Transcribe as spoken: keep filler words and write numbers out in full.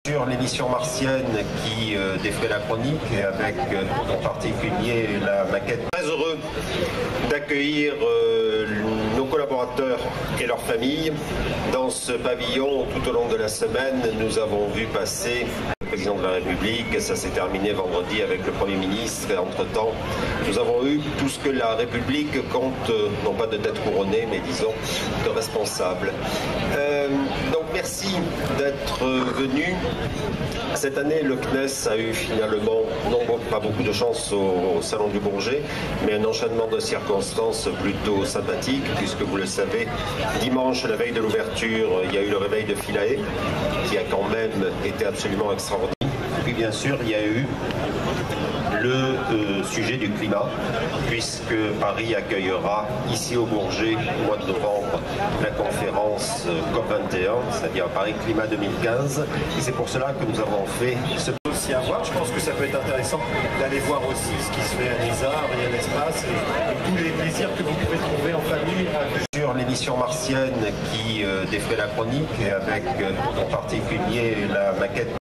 Sur l'émission martienne qui euh, défait la chronique, avec euh, en particulier la maquette. Très heureux d'accueillir euh, nos collaborateurs et leurs familles dans ce pavillon. Tout au long de la semaine, nous avons vu passer le président de la République. Ça s'est terminé vendredi avec le Premier ministre. Et entre-temps, nous avons eu tout ce que la République compte, non pas de tête couronnée, mais disons de responsables. Euh, donc merci d'être venus. Cette année, le C N E S a eu finalement, non pas beaucoup de chance au, au Salon du Bourget, mais un enchaînement de circonstances plutôt sympathiques, puisque vous le savez, dimanche, la veille de l'ouverture, il y a eu le réveil de Philae, qui a quand même été absolument extraordinaire. Et puis bien sûr, il y a eu le euh, sujet du climat, puisque Paris accueillera ici au Bourget, au mois de novembre, la conférence euh, COP vingt et un, c'est-à-dire Paris Climat deux mille quinze. Et c'est pour cela que nous avons fait ce aussi à voir. Je pense que ça peut être intéressant d'aller voir aussi ce qui se fait à Nizar et à l'espace et, et tous les plaisirs que vous pouvez trouver en famille. Sur l'émission martienne qui euh, défait la chronique, et avec euh, en particulier la maquette.